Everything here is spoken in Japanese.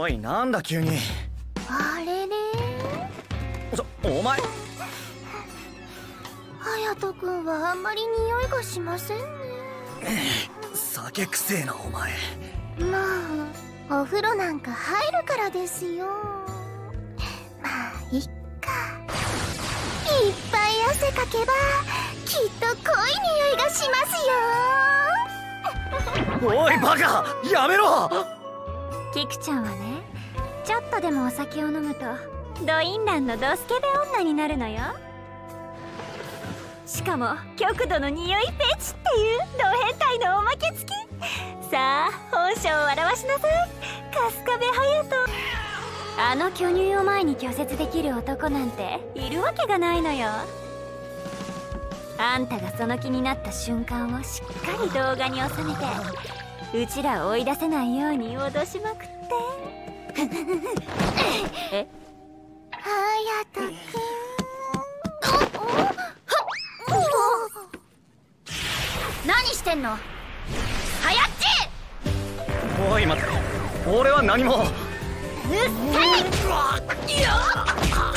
おい、なんだ急に。 あれれ。 お前。 隼人君はあんまり匂いがしませんね。 酒くせえなお前。 まあお風呂なんか入るからですよ。まあいっか。いっぱい汗かけばきっと濃い匂いがしますよ。 おいバカ、やめろ。 キクちゃんはね、ちょっとでもお酒を飲むとドインランのドスケベ女になるのよ。しかも極度の匂いフェチっていうド変態のおまけ付き。さあ本性を表しなさい、春日部隼人。あの巨乳を前に拒絶できる男なんているわけがないのよ。あんたがその気になった瞬間をしっかり動画に収めて、うちらを追い出せないように脅しまくって。え、 隼人君。 何してんのはやっち。 おい待て、俺は何も。 うっせえ。